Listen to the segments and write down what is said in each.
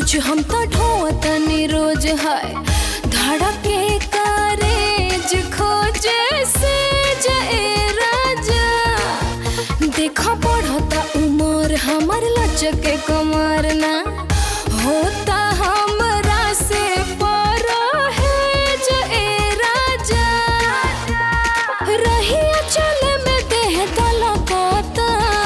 रोज हम तो ढोतनी रोज है धड़के कारेज खोजे से जाए राजा। देखो बढ़ता उमर हमार लचके कमर ना होता हमरा से पर है जाए राजा। रही चल में देह दलकता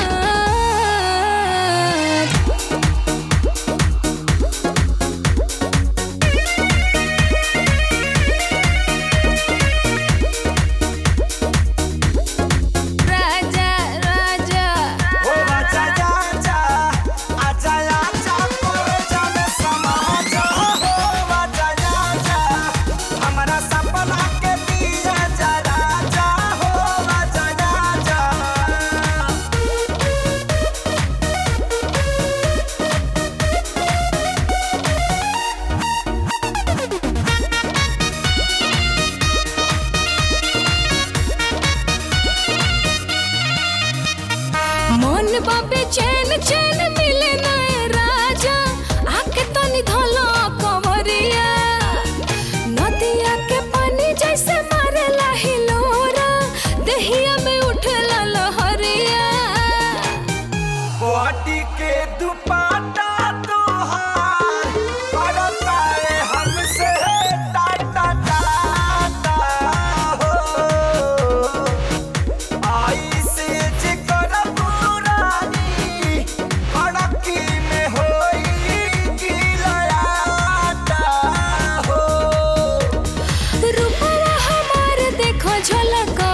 मन बाबे चैन चैन मिले नए राजा आके तनी धलो कवरिया। नदिया के पानी जैसे मारेला हिलोरा देहिया में उठला लहरिया। बॉडी के दुपट्टा तोहार करता है हमसे टाटा टाटा हो। आई से जिकर पुरानी अड़की में होई गिलाटा हो। रूपवा हमार देखो झलकता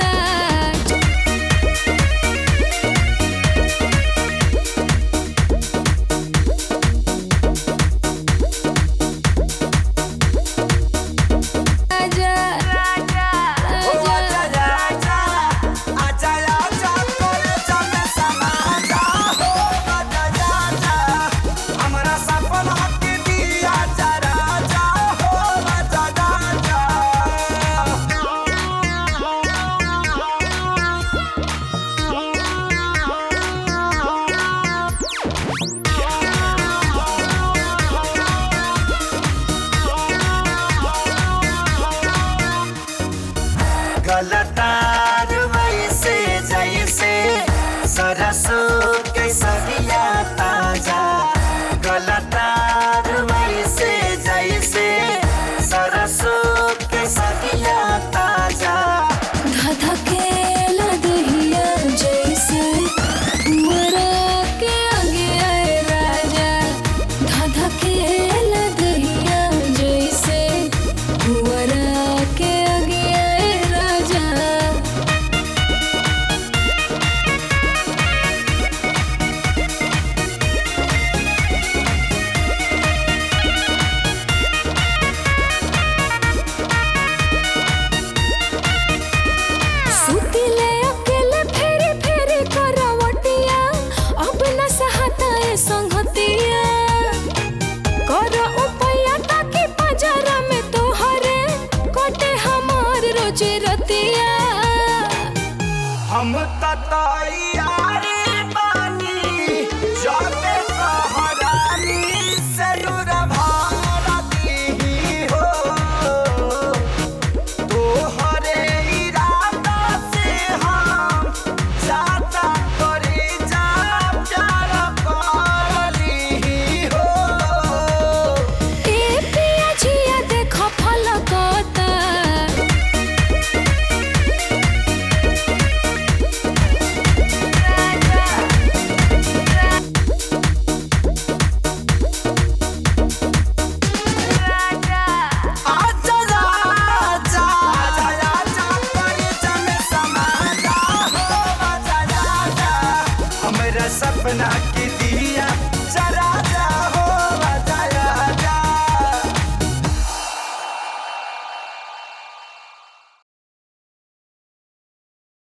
गलतार वैसे जैसे सरसों के सरिया ताजा। गलतार वैसे जैसे सरसों के सरिया ताजा। धधकेला दहिया जैसे उमरा के आगे आए राजा। धधकेला दहिया जैसे उमरा के आगे आए राजा। सुतिले अकेले फेरी फेरी करवटिया अब न सहता ए संगतिया। कर उपाया ताकि बाजारा में तोहरे कटे हमार रोजी रतिया। हम तैयारी बानी जाके कहरानी जरूर भारती हो। तोहरे इरादा से हम जाता करी जा प्यार करली हो। ए पिया जिया देखो फलकता आजा राजा आजा राजा करी जमे समाजा हो। आजा राजा हमरा सपना